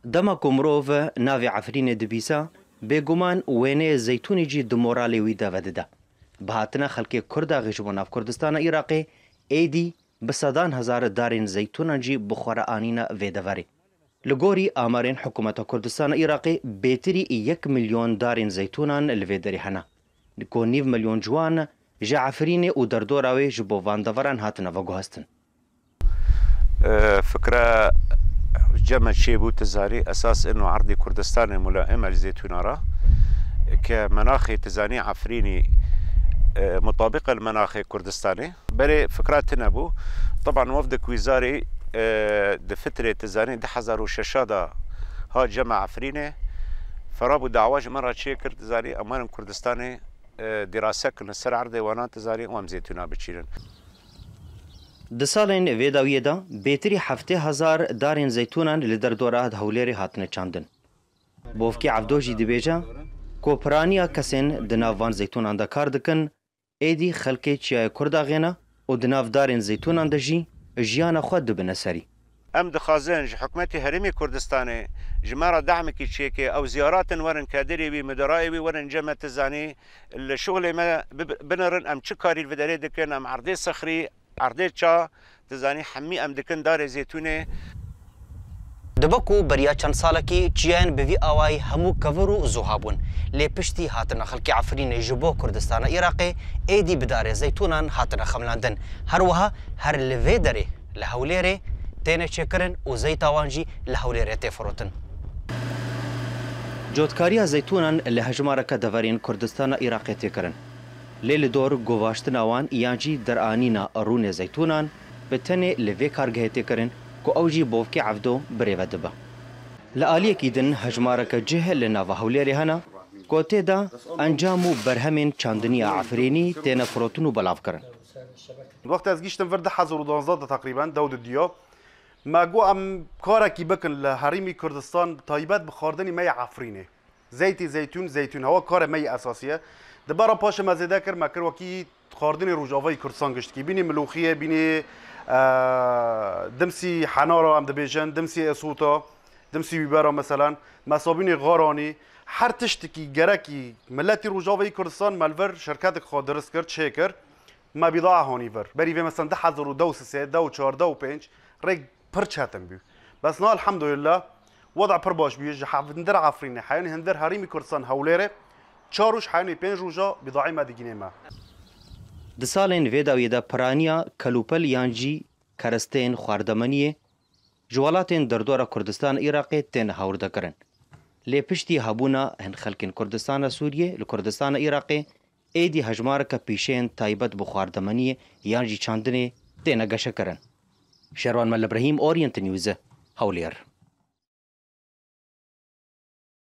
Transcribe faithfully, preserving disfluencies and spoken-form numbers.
دما کومروف ناوی عفرین دبیسا بێگومان وێنەیە زەیتونێکی دمۆراڵێ وی دەڤەدەدا بەهاتنە خەڵکی کوردا غێژبوو ناو کوردستانە عێراقێ ئێدی بە سەدان هەزارە دارێن زەیتونانجی بخۆرە ئانینە vêdeverê li gorî amarên hikûmeta Kurdistana Iraqê bêtirî yek milyon darên zeytûnan li vê derê hene ku nîv milyon ciwan ji Efrînê û derdora wê ji bo vandeveran hatine veguhestin. فكرة جمع شيبو تزاري أساس إنه عرض كردستان ملائمة لزيتونارا كمناخ تزاني عفريني مطابقة لمناخ كردستاني بري فكرات نبو طبعا وفدك وزاري دفترة تزاني ده حزارو ششادة ها جمع عفريني فرابو دعواج مرة شيء كردستاني أمان كردستاني دراسة كنا سر عرض وانا تزاري وام زيتونا بتشيرن. د سالên vê dawiyê de bêtirî heftê hezar darên zeytûnan li derdora hewlêrê hatine çandin. Bovkê Evdo jî dibêje ku piraniya kesên di nav van zeytûnan de kar dikin, êdî xelkê Çiyayê Kurda ghêne û di nav darên zeytûnan de jî jiyana xwe dibine serî. Em dixwazin ji hikûmetê Herêmê Kurdistanê ji me re dehmekî çêke ew ziyaratên werin kadirê wî midarayê wî werin ceme tizanî li şoğlê me binirin em çi karî li derê dikin em erdê sexrî عرضه چا تزانی حمی ام دکن دار زیتونه دبکو بریا چند ساله کی چیان به وی اوای همو کورو زوهابون لی پشتی هاتنه خلق عفرین جبو کردستان عراقی ایدی بدار زیتونان هاتنه خملاندن هر وها هر لوی دره لهوليره تینه چکرن او زیتاوانجی لهوليره تفروتن جوتکاری زیتونان له هجمارکه دورین کردستان عراقی تکرن لیل دور گواشتن آوان یانجی در آنینا رون زیتونان به تنه لوی کارگه تکرن که اوجی بوفک عفدو بریو دبا. لآلیه کیدن هجمارک جه لنا و هولیری هنا که تیدا انجامو برهمین چاندنی عفرینی تینا فروتونو بلاف کرن. وقت از گیشتن ورده حزر و دانزاد تقریبا دود دیا ما گو ام کارکی بکن لحریمی کردستان تایبت بخاردنی می عفرینه. زیتی زیتون زیتون هوا کار می اساسیه. دبارا پاش مزیده کرد ما کرد وکی خاردن روجاوی کردستان گشت کی بینی ملوخیه بینی دمسی حنارا هم دبیجن دمسی اسوتا دمسی بیبرا مثلا مسابین غارانی هر تشتکی گرکی ملتی روجاوی کردستان ملور شرکت خود درست کرد چه کرد ما بیضاعه هانی ور بری و مثلا ده هزار و دو سه دو چهار دو پنج ریگ پر چاتم بیو بس نه الحمدلله وضع پر باش بیج هندر عفرین حیانی هندر هریمی کردستان هولیره چاروش حیانی پنج روزا بضاعی ما دیگه ما. د سالین ویداوی دا پرانیا کلوپل یانجی کرستین خواردمانیه جوالاتین دردورا کردستان عراقی تین هاورده کرن. لی پشتی هبونا هن خلکن کردستان سوریه لکردستان عراقی ایدی هجمار که پیشین تایبت بخواردمانیه یانجی چاندنه تین گشه کرن. شروان مل ابراهیم اورینت نیوزه هولیر.